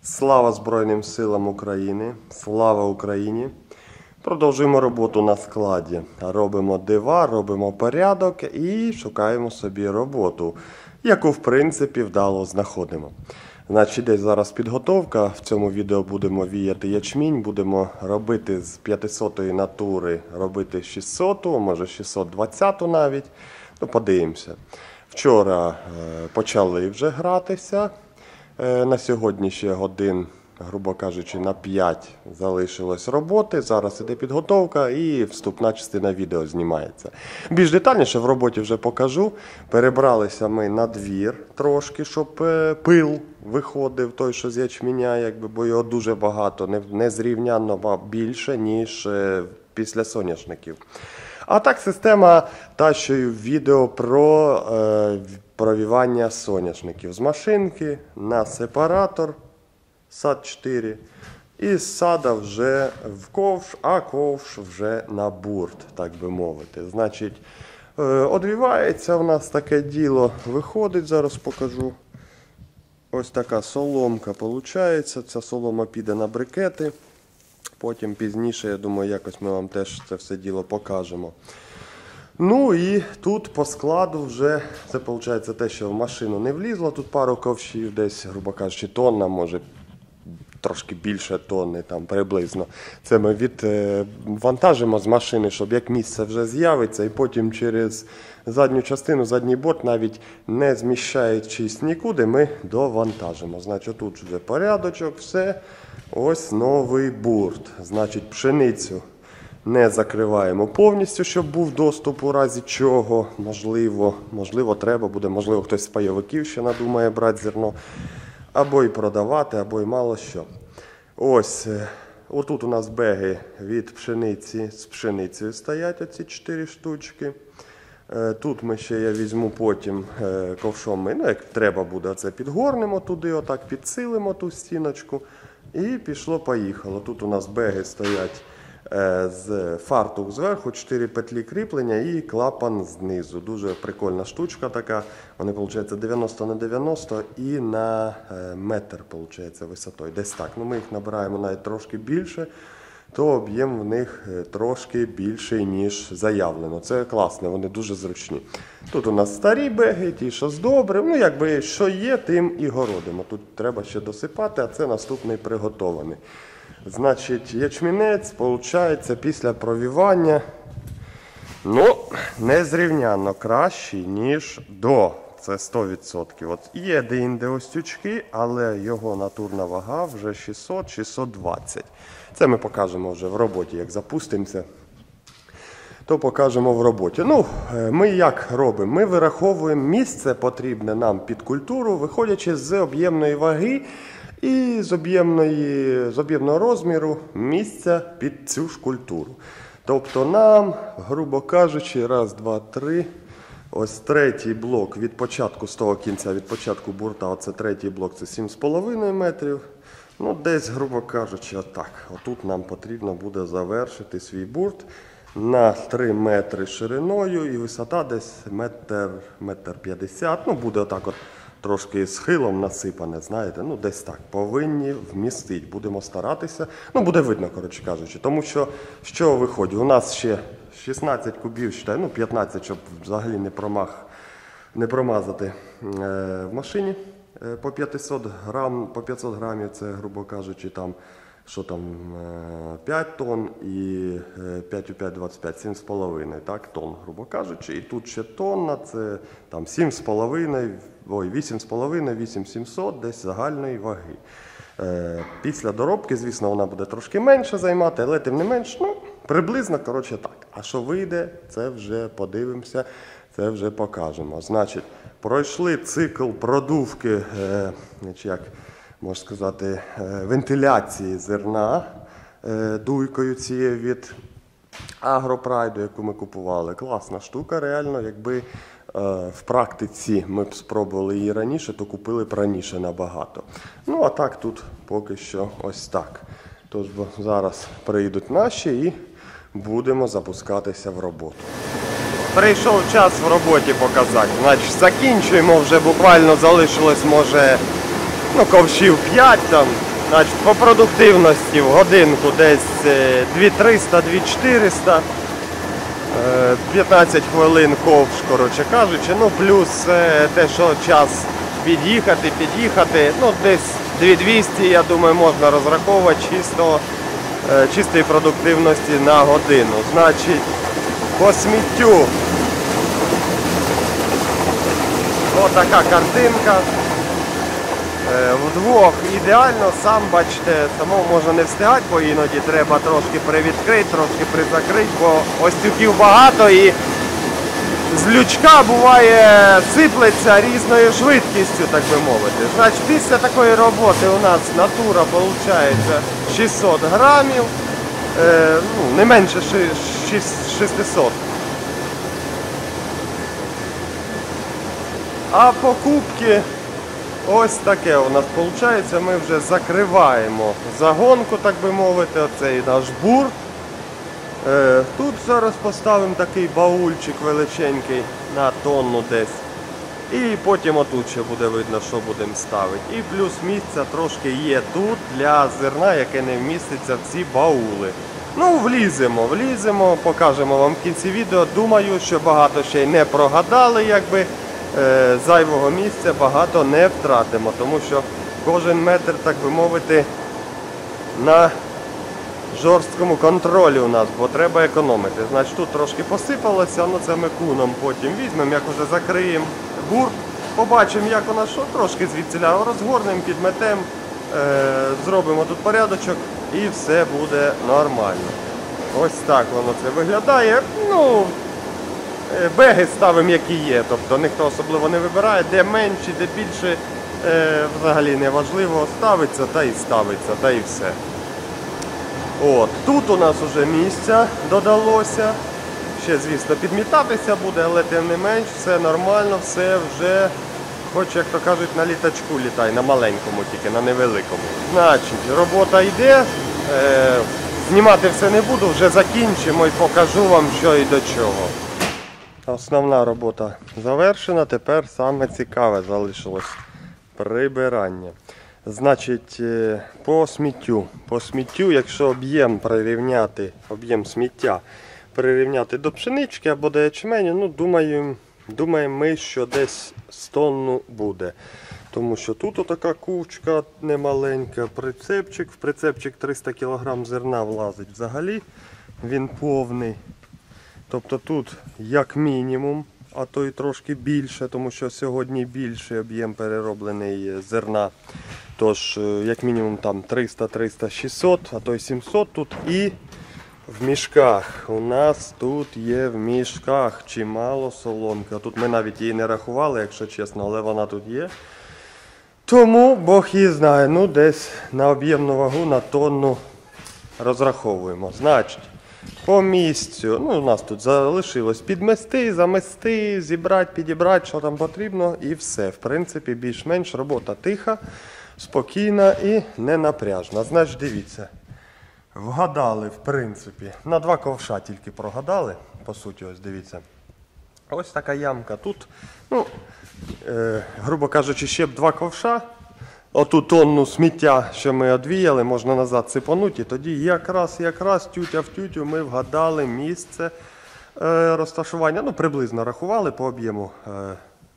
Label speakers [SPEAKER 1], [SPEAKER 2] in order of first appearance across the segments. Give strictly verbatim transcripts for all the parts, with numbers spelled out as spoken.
[SPEAKER 1] Слава Збройним силам України! Слава Україні! Продовжуємо роботу на складі. Робимо дива, робимо порядок і шукаємо собі роботу, яку в принципі вдало знаходимо. Значить, десь зараз підготовка. В цьому відео будемо віяти ячмінь, будемо робити з п'ятисотої натури, робити шістсоту, може шістсот двадцяту навіть. Ну, подивимося. Вчора е, почали вже гратися. Е, на сьогодні ще годин, грубо кажучи, на п'ять залишилось роботи. Зараз іде підготовка і вступна частина відео знімається. Більш детальніше в роботі вже покажу. Перебралися ми на двір трошки, щоб е, пил виходив, той, що з ячменя, якби, бо його дуже багато, не, не зрівняно більше, ніж е, після соняшників. А так система тащою відео про е, провівання соняшників з машинки на сепаратор сад чотири і з сада вже в ковш, а ковш вже на бурт, так би мовити. Значить, е, одвівається у нас таке діло, виходить, зараз покажу. Ось така соломка виходить, ця солома піде на брикети. Потім пізніше, я думаю, якось ми вам теж це все діло покажемо. Ну і тут по складу вже, це виходить те, що в машину не влізло. Тут пару ковшів, десь, грубо кажучи, тонна, може трошки більше тонни, там приблизно. Це ми відвантажимо з машини, щоб як місце вже з'явиться, і потім через задню частину, задній борт, навіть не зміщаючись нікуди, ми довантажимо. Значить, тут вже порядочок, все. Ось новий бурт. Значить, пшеницю не закриваємо повністю, щоб був доступ у разі чого. Можливо, можливо треба буде, можливо, хтось з пайовиків ще надумає брати зерно. Або і продавати, або і мало що. Ось, отут у нас беги від пшениці з пшеницею стоять, оці чотири штучки. Тут ми ще, я візьму потім ковшом, ми, ну як треба буде, це підгорнемо туди, отак підсилимо ту стіночку. І пішло-поїхало. Тут у нас беги стоять з фартух зверху, чотири петлі кріплення і клапан знизу. Дуже прикольна штучка така. Вони, виходить, дев'яносто на дев'яносто і на метр, виходить, висотою. Десь так. Ну, ми їх набираємо навіть трошки більше, то об'єм в них трошки більший, ніж заявлено. Це класно, вони дуже зручні. Тут у нас старі беги, ті, що з добрим. Ну, якби, що є, тим і городимо. Тут треба ще досипати, а це наступний приготований. Значить, ячмінець, виходить, після провівання, ну, незрівнянно кращий, ніж до. Це сто відсотків. От є де-інде ось тючки, але його натурна вага вже шістсот - шістсот двадцять. Це ми покажемо вже в роботі, як запустимося, то покажемо в роботі. Ну, ми як робимо? Ми вираховуємо місце потрібне нам під культуру, виходячи з об'ємної ваги і з об'ємного розміру місця під цю ж культуру. Тобто нам, грубо кажучи, раз, два, три, ось третій блок від початку, з того кінця, від початку бурта, оце третій блок, це сім з половиною метрів. Ну, десь, грубо кажучи, отак. Отут нам потрібно буде завершити свій бурт на три метри шириною і висота десь метр, метр п'ятдесят. Ну, буде отак от трошки схилом насипане, знаєте, ну, десь так. Повинні вмістити. Будемо старатися. Ну, буде видно, коротше кажучи. Тому що, що виходить? У нас ще шістнадцять кубів, считай, ну, п'ятнадцять, щоб взагалі не промах, не промазати е, в машині. По п'ятсот грам, по п'ятсот грамів це, грубо кажучи, там, що там, п'ять тонн і п'ять у п'ять – двадцять п'ять, сім з половиною, так, тонн, грубо кажучи. І тут ще тонна, це там сім з половиною, ой, вісім з половиною, вісім сімсот, десь загальної ваги. Після доробки, звісно, вона буде трошки менше займати, але тим не менш, ну, приблизно, коротше, так. А що вийде, це вже подивимося, це вже покажемо. Значить, пройшли цикл продувки, е, як можна сказати, е, вентиляції зерна е, дуйкою цією від Агропрайду, яку ми купували. Класна штука, реально, якби е, в практиці ми б спробували її раніше, то купили б раніше набагато. Ну, а так тут поки що ось так. Тож зараз прийдуть наші і будемо запускатися в роботу. Прийшов час в роботі показати. Значить, закінчуємо, вже буквально залишилось, може, ну, ковшів п'ять там. Значить, по продуктивності в годинку десь дві триста - дві чотириста. п'ятнадцять хвилин ковш, коротше кажучи, ну плюс те, що час під'їхати, під'їхати, ну десь дві двісті, я думаю, можна розраховувати чисто, чистої продуктивності на годину. Значить, по сміттю отака картинка. Вдвох ідеально, сам бачите, самому можна не встигати, бо іноді треба трошки привідкрити, трошки призакрити, бо ось тюків багато і з лючка буває сиплеться різною швидкістю, так би мовити. Значить, після такої роботи у нас натура виходить шістсот грамів, е, ну, не менше шістсот. А покупки ось таке у нас виходить, ми вже закриваємо загонку, так би мовити, оцей наш бур. Е, тут зараз поставимо такий баульчик величенький на тонну десь. І потім отут ще буде видно, що будемо ставити. І плюс місця трошки є тут для зерна, яке не вміститься в ці баули. Ну, вліземо, вліземо, покажемо вам в кінці відео. Думаю, що багато ще й не прогадали, якби. Зайвого місця багато не втратимо, тому що кожен метр, так би мовити, на жорсткому контролі у нас, бо треба економити. Значить, тут трошки посипалося, ну це ми куном потім візьмемо, як вже закриємо бур, побачимо, як у нас що, трошки звідсіля розгорнемо, підметемо, зробимо тут порядочок і все буде нормально. Ось так воно це виглядає. Ну, беги ставимо, які є, тобто ніхто особливо не вибирає, де менші, де більше, е, взагалі не важливо, ставиться та і ставиться, та і все. От, тут у нас вже місця додалося, ще, звісно, підмітатися буде, але тим не менш, все нормально, все вже, хоч, як то кажуть, на літачку літай, на маленькому тільки, на невеликому. Значить, робота йде, е, знімати все не буду, вже закінчимо і покажу вам, що і до чого. Основна робота завершена, тепер саме цікаве залишилось прибирання. Значить, по сміттю. По сміттю, якщо об'єм прирівняти, об'єм сміття прирівняти до пшенички або до ячменю, ну, думаю, думаємо ми, що десь з тонну буде. Тому що тут отака кучка немаленька, прицепчик, в прицепчик триста кілограм зерна влазить взагалі, він повний. Тобто тут як мінімум, а то й трошки більше, тому що сьогодні більший об'єм перероблений зерна. Тож, як мінімум там триста, триста, шістсот, а то й сімсот тут. І в мішках. У нас тут є в мішках чимало соломки. Тут ми навіть її не рахували, якщо чесно, але вона тут є. Тому Бог її знає, ну десь на об'ємну вагу, на тонну розраховуємо. Значить, по місцю, ну у нас тут залишилось підмести, замести, зібрати, підібрати, що там потрібно і все. В принципі, більш-менш робота тиха, спокійна і ненапряжна. Значить, дивіться, вгадали, в принципі, на два ковша тільки прогадали, по суті, ось дивіться. Ось така ямка тут, ну, е, грубо кажучи, ще б два ковша. Оту тонну сміття, що ми одвіяли, можна назад сипанути, і тоді якраз, якраз тютя в тютю ми вгадали місце е, розташування, ну приблизно рахували по об'єму е,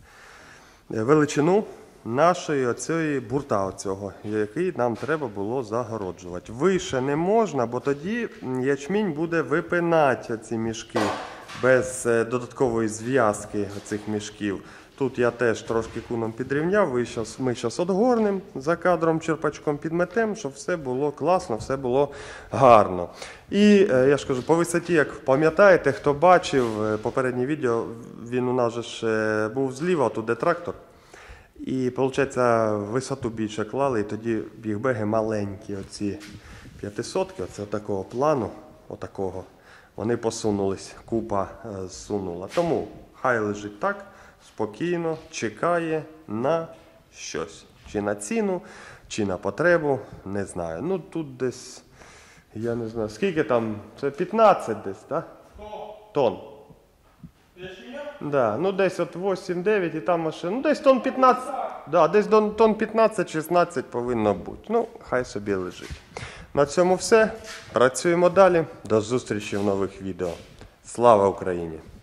[SPEAKER 1] величину нашої оцієї бурта, оцього, який нам треба було загороджувати. Вище не можна, бо тоді ячмінь буде випинати ці мішки без е, додаткової зв'язки цих мішків. Тут я теж трошки куном підрівняв, ми зараз одгорнемо за кадром, черпачком підметемо, щоб все було класно, все було гарно. І я ж кажу, по висоті, як пам'ятаєте, хто бачив попереднє відео, він у нас же ж був зліва, тут де трактор. І, виходить, висоту більше клали, і тоді бігбеги маленькі, оці п'ятисотки, оце такого плану, отакого, вони посунулись, купа зсунула. Тому хай лежить так. Спокійно чекає на щось. Чи на ціну, чи на потребу, не знаю. Ну тут десь, я не знаю, скільки там, це п'ятнадцять десь, так? Тонн. Да, ну десь от вісім-дев'ять і там машина, ну десь тонн п'ятнадцять, да, десь до тон п'ятнадцять-шістнадцять повинно бути. Ну, хай собі лежить. На цьому все. Працюємо далі. До зустрічі в нових відео. Слава Україні!